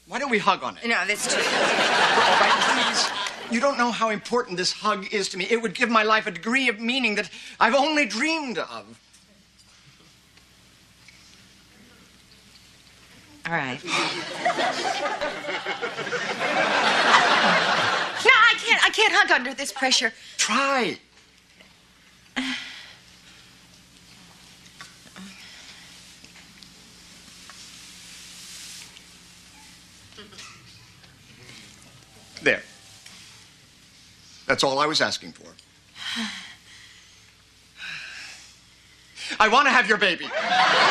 Why don't we hug on it? No, that's too... All right, please. You don't know how important this hug is to me. It would give my life a degree of meaning that I've only dreamed of. All right. No, I can't hug under this pressure. Try. There. That's all I was asking for. I want to have your baby.